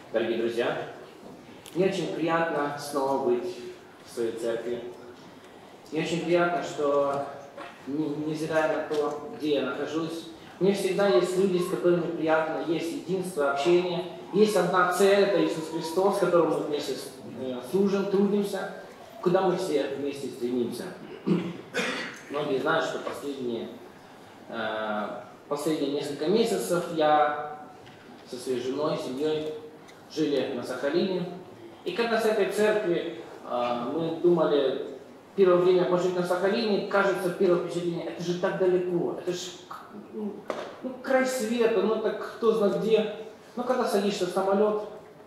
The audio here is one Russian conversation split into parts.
Дорогие друзья, мне очень приятно снова быть в своей церкви. Мне очень приятно, что, невзирая на то, где я нахожусь, мне всегда есть люди, с которыми приятно, есть единство, общение, есть одна цель, это Иисус Христос, с которым мы вместе служим, трудимся, куда мы все вместе стремимся. Многие знают, что последние несколько месяцев я со своей женой, семьей жили на Сахалине. И когда с этой церкви мы думали первое время пожить на Сахалине, кажется, первое впечатление, это же так далеко, это же край света, так кто знает где. Но когда садишься в самолет,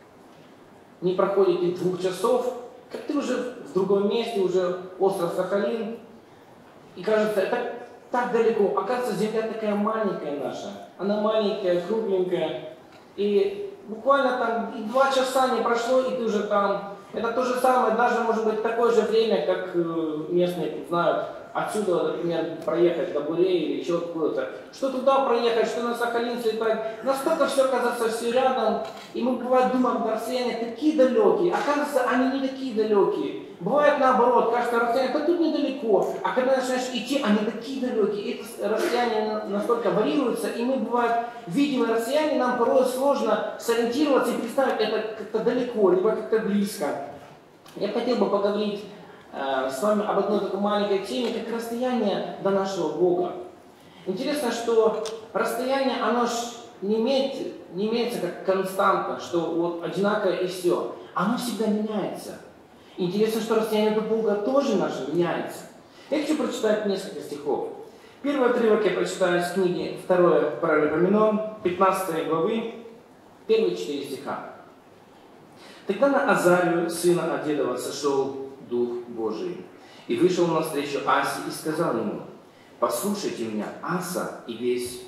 не проходит и 2 часов, как ты уже в другом месте, уже остров Сахалин, и кажется, это так далеко. Оказывается, земля такая маленькая наша, она маленькая, кругленькая, и буквально там и 2 часа не прошло, и ты уже там. Это то же самое, даже может быть такое же время, как местные знают, отсюда, например, проехать до Бурей или еще откуда-то. Что туда проехать, что на Сахалин слетать. Настолько все кажется все рядом, и мы бывает думаем, расстояния такие далекие. Оказывается, они не такие далекие. Бывает наоборот, кажется, расстояние, да тут недалеко. А когда начинаешь идти, они такие далекие. Эти расстояния настолько варьируются, и мы бывает видим расстояние, нам порой сложно сориентироваться и представить это как-то далеко, либо как-то близко. Я хотел бы поговорить с вами об одной такой маленькой теме, как расстояние до нашего Бога. Интересно, что расстояние, оно ж не имеется как константа, что вот одинаковое и все. Оно всегда меняется. Интересно, что расстояние до Бога тоже наше меняется. Я хочу прочитать несколько стихов. Первый отрывок я прочитаю из книги 2 Паралипоменон, 15 главы, первые 4 стиха. Тогда на Азарию, сына Адедова, сошел Дух Божий, и вышел навстречу Асе и сказал ему: «Послушайте меня, Аса и весь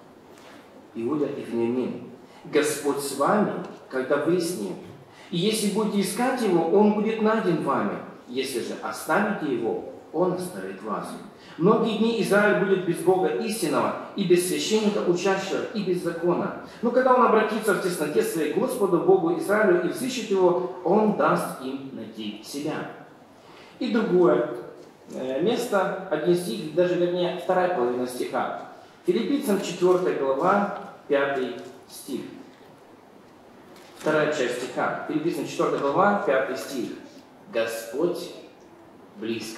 Иуда и Вениамин. Господь с вами, когда вы с ним. И если будете искать его, он будет найден вами. Если же оставите его, он оставит вас. Многие дни Израиль будет без Бога истинного, и без священника учащего, и без закона. Но когда он обратится в тесноте своей Господу, Богу Израилю, и взыщет его, он даст им найти себя». И другое место, один стих, даже вернее, вторая половина стиха. Филиппийцам 4 глава, 5 стих. Вторая часть стиха. Филиппийцам 4 глава, 5 стих. Господь близко.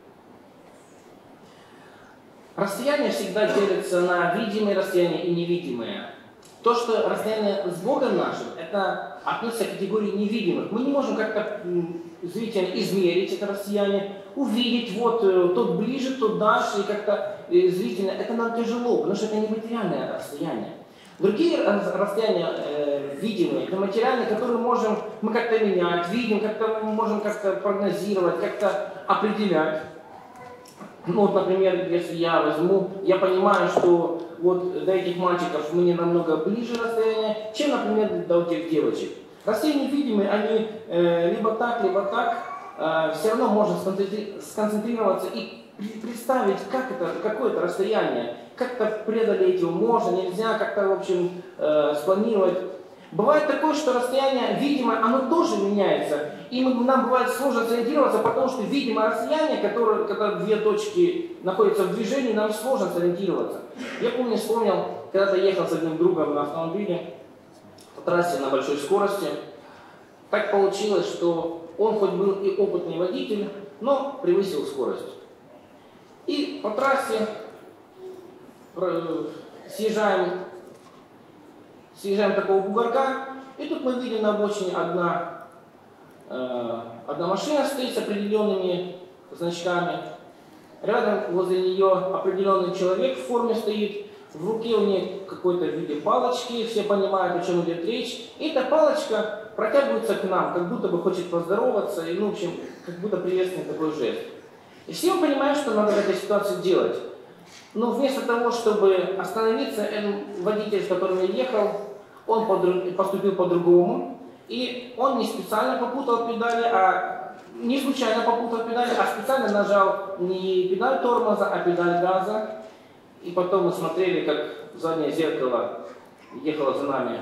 Расстояние всегда делится на видимые расстояния и невидимые. То, что расстояние с Богом нашим, это относится к категории невидимых. Мы не можем как-то зрительно измерить это расстояние, увидеть, вот тот ближе, тот дальше, и как-то зрительно. Это нам тяжело, потому что это не материальное расстояние. Другие расстояния видимые, это материальные, которые мы как-то менять, видим, как-то мы можем как-то прогнозировать, как-то определять. Вот, например, если я понимаю, что вот до этих мальчиков мне намного ближе расстояние, чем, например, до этих девочек. Расстояния видимые, они либо так, все равно можно сконцентрироваться и представить, какое это расстояние, как-то преодолеть его можно, нельзя, как-то, в общем, спланировать. Бывает такое, что расстояние видимое, оно тоже меняется. И нам бывает сложно сориентироваться, потому что видимое расстояние, когда 2 точки находятся в движении, нам сложно сориентироваться. Я помню, вспомнил, когда-то ехал с одним другом на автомобиле по трассе на большой скорости. Так получилось, что он хоть был и опытный водитель, но превысил скорость. И по трассе съезжаем такого бугорка, и тут мы видим на обочине одна машина стоит с определенными значками. Рядом возле нее определенный человек в форме стоит. В руке у нее какой-то в виде палочки, все понимают, о чем идет речь. И эта палочка протягивается к нам, как будто бы хочет поздороваться, и, в общем, как будто приветственный такой жест. И все мы понимаем, что надо в этой ситуации делать. Но вместо того, чтобы остановиться, водитель, с которым я ехал, он поступил по-другому. И он не специально попутал педали, не случайно попутал педали, а специально нажал не педаль тормоза, а педаль газа. И потом мы смотрели, как заднее зеркало ехало за нами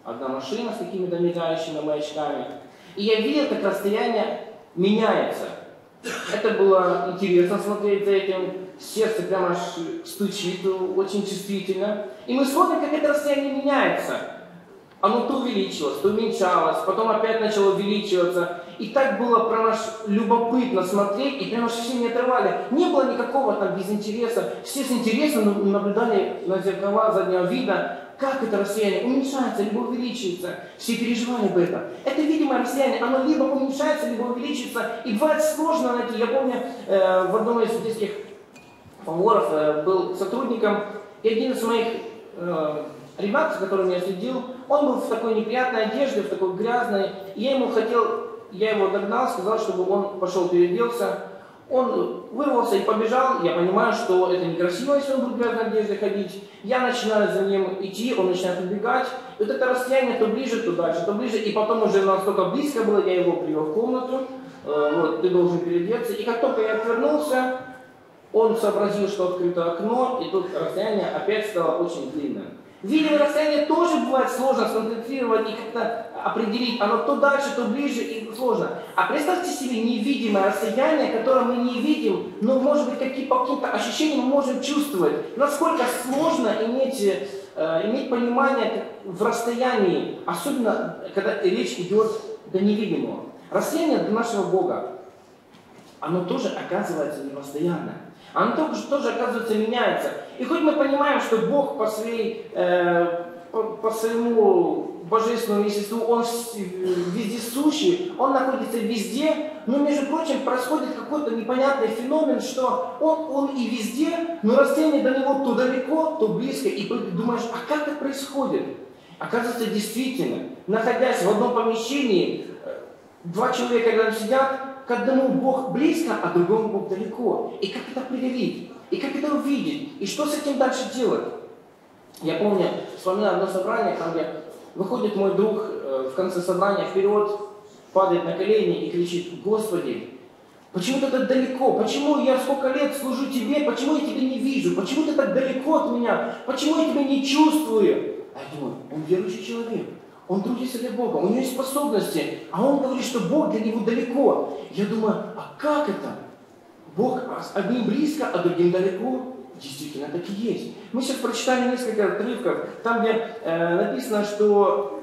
одна машина с какими-то мигающими маячками. И я видел, как расстояние меняется. Это было интересно смотреть за этим. Сердце прямо аж стучит очень чувствительно. И мы смотрим, как это расстояние меняется. Оно то увеличилось, то уменьшалось, потом опять начало увеличиваться. И так было прям аж любопытно смотреть, и прям аж все не отрывали. Не было никакого там безинтереса. Все с интересом наблюдали на зеркала заднего вида, как это расстояние уменьшается, либо увеличивается. Все переживали об этом. Это видимое расстояние, оно либо уменьшается, либо увеличивается. И бывает сложно найти. Я помню, в одном из детских фаворов был сотрудником, и один из моих ребят, с которым я следил, он был в такой неприятной одежде, в такой грязной. И я его догнал, сказал, чтобы он пошел переоделся. Он вырвался и побежал. Я понимаю, что это некрасиво, если он будет в грязной одежде ходить. Я начинаю за ним идти, он начинает убегать. И вот это расстояние то ближе, то дальше, то ближе. И потом уже настолько близко было, я его привел в комнату. Вот, ты должен переодеться. И как только я отвернулся, он сообразил, что открыто окно, и тут расстояние опять стало очень длинным. Видимое расстояние тоже бывает сложно сконцентрировать и как-то определить. Оно то дальше, то ближе, и сложно. А представьте себе невидимое расстояние, которое мы не видим, но, может быть, по каким-то ощущениям мы можем чувствовать. Насколько сложно иметь понимание в расстоянии, особенно, когда речь идет до невидимого. Расстояние до нашего Бога, оно тоже оказывается непостоянно. Оно тоже, оказывается, меняется. И хоть мы понимаем, что Бог по своему божественному естеству, Он вездесущий, Он находится везде, но, между прочим, происходит какой-то непонятный феномен, что Он и везде, но расстояние до Него то далеко, то близко, и ты думаешь, а как это происходит? Оказывается, действительно, находясь в одном помещении, два человека рядом сидят, к одному Бог близко, а к другому Бог далеко. И как это определить? И как это увидеть? И что с этим дальше делать? Я помню, вспоминаю одно собрание, там где выходит мой друг в конце собрания вперед, падает на колени и кричит: «Господи, почему ты так далеко? Почему я сколько лет служу Тебе? Почему я Тебя не вижу? Почему ты так далеко от меня? Почему я Тебя не чувствую?» А я думаю, он верующий человек. Он трудится для Бога, у него есть способности, а он говорит, что Бог для него далеко. Я думаю, а как это? Бог одним близко, а другим далеко? Действительно, так и есть. Мы сейчас прочитали несколько отрывков, там, где написано, что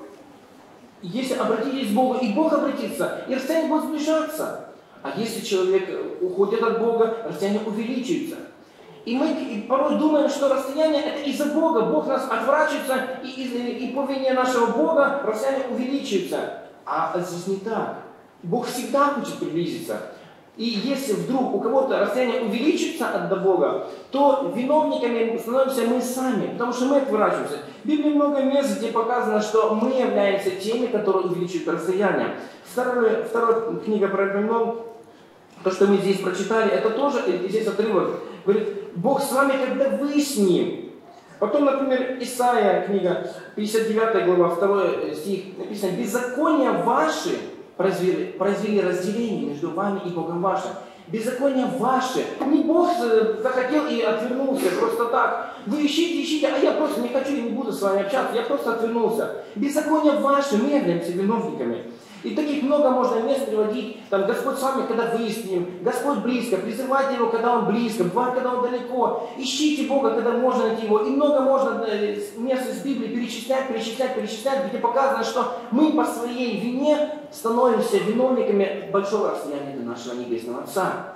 если обратитесь к Богу, и Бог обратится, и расстояние будет сближаться. А если человек уходит от Бога, расстояние увеличивается. И мы порой думаем, что расстояние это из-за Бога. Бог нас отворачивается, и по вине нашего Бога расстояние увеличивается. А здесь не так. Бог всегда хочет приблизиться. И если вдруг у кого-то расстояние увеличится от Бога, то виновниками становимся мы сами, потому что мы отворачиваемся. В Библии много мест, где показано, что мы являемся теми, которые увеличивают расстояние. Вторая книга про Вавилон, то, что мы здесь прочитали, это тоже здесь отрывок. Говорит, Бог с вами, когда вы с Ним. Потом, например, Исаия, книга 59 глава, 2 стих, написано: «Беззакония ваши произвели разделение между вами и Богом вашим». Беззакония ваши. Не Бог захотел и отвернулся просто так. Вы ищите, а я просто не хочу и не буду с вами общаться, я просто отвернулся. Беззакония ваши, мы являемся виновниками. И таких много можно мест приводить. Там Господь с вами, когда вы с Ним. Господь близко. Призывайте Его, когда Он близко. Бывает, когда Он далеко. Ищите Бога, когда можно найти Его. И много можно мест из Библии перечислять, где показано, что мы по своей вине становимся виновниками большого расстояния до нашего Небесного Отца.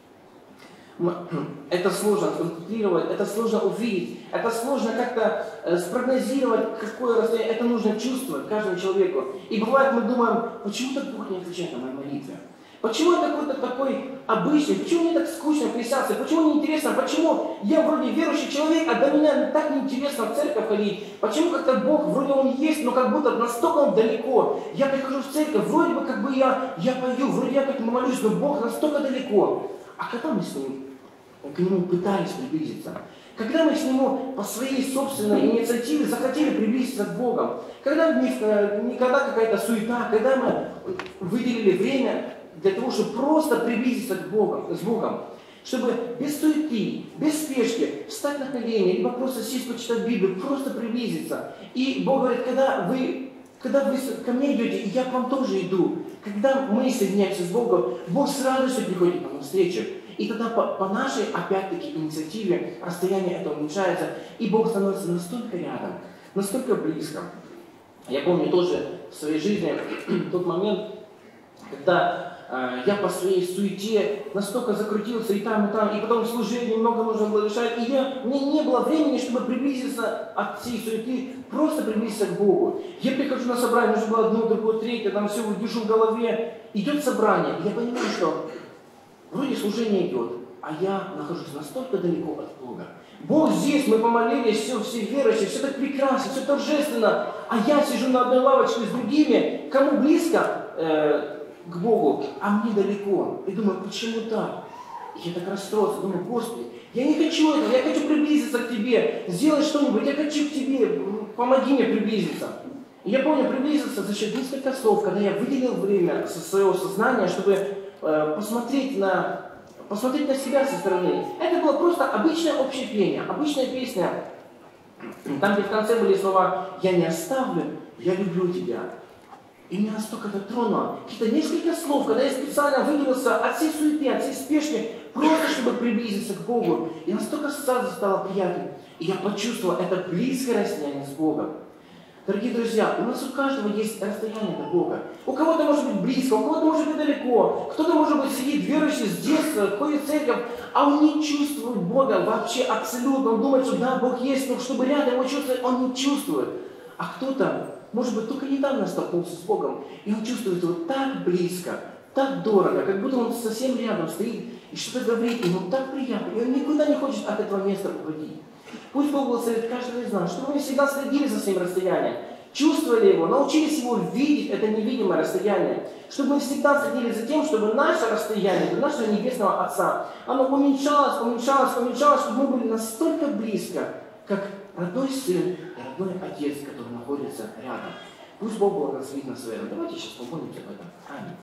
Это сложно сконцентрировать, это сложно увидеть, это сложно как-то спрогнозировать, какое расстояние. Это нужно чувствовать каждому человеку. И бывает, мы думаем, почему так Бог не отвечает на мои молитвы? Почему я какой-то такой обычный? Почему мне так скучно христианство? Почему не интересно? Почему я вроде верующий человек, а до меня так неинтересно в церковь ходить? Почему как-то Бог, вроде Он есть, но как будто настолько Он далеко? Я прихожу в церковь, вроде бы как бы я пою, вроде я как молюсь, но Бог настолько далеко. А когда мы с Ним к Нему пытались приблизиться? Когда мы к Нему по своей собственной инициативе захотели приблизиться к Богу? Когда какая-то суета, когда мы выделили время для того, чтобы просто приблизиться с Богом, чтобы без суеты, без спешки встать на колени, либо просто сесть, почитать Библию, просто приблизиться. И Бог говорит, когда вы Когда вы ко мне идете, и я к вам тоже иду. Когда мы соединяемся с Богом, Бог с радостью приходит нам навстречу. И тогда по нашей, опять-таки, инициативе расстояние это уменьшается, и Бог становится настолько рядом, настолько близко. Я помню тоже в своей жизни тот момент, когда я по своей суете настолько закрутился и там, и потом в служении много нужно было решать, и мне не было времени, чтобы приблизиться от всей суеты, просто приблизиться к Богу. Я прихожу на собрание, нужно было одно, другое, третье, там все держу в голове. Идет собрание, и я понимаю, что вроде служение идет, а я нахожусь настолько далеко от Бога. Бог здесь, мы помолились, все верующие, все так прекрасно, все торжественно, а я сижу на одной лавочке с другими, кому близко к Богу, а мне далеко. И думаю, почему так? И я так расстроился, думаю, Господи, я не хочу этого, я хочу приблизиться к Тебе, сделай что-нибудь, я хочу к Тебе, помоги мне приблизиться. И я помню, приблизился за счет нескольких слов, когда я выделил время со своего сознания, чтобы посмотреть на себя со стороны. Это было просто обычное общее пение, обычная песня. Там, где в конце были слова «Я не оставлю, я люблю тебя». И меня настолько это тронуло. Какие-то несколько слов, когда я специально выделился от всей суеты, от всей спешки, просто чтобы приблизиться к Богу. И настолько сразу стало приятно. И я почувствовал это близкое расстояние с Богом. Дорогие друзья, у нас у каждого есть расстояние до Бога. У кого-то может быть близко, у кого-то может быть далеко. Кто-то может быть сидит верующий с детства, ходит в церковь, а он не чувствует Бога вообще абсолютно. Он думает, что да, Бог есть, но чтобы рядом его чувствовать, он не чувствует. А кто-то, может быть, только недавно столкнулся с Богом, и он чувствует его так близко, так дорого, как будто он совсем рядом стоит и что-то говорит, ему так приятно, и он никуда не хочет от этого места уходить. Пусть Бог благословит каждого из нас, чтобы мы всегда следили за своим расстоянием, чувствовали его, научились его видеть, это невидимое расстояние, чтобы мы всегда следили за тем, чтобы наше расстояние до нашего Небесного Отца, оно уменьшалось, чтобы мы были настолько близко, как родной сын и родной отец, который находится рядом. Пусть Бог благословит нас в этом. Давайте сейчас помолимся об этом. Аминь.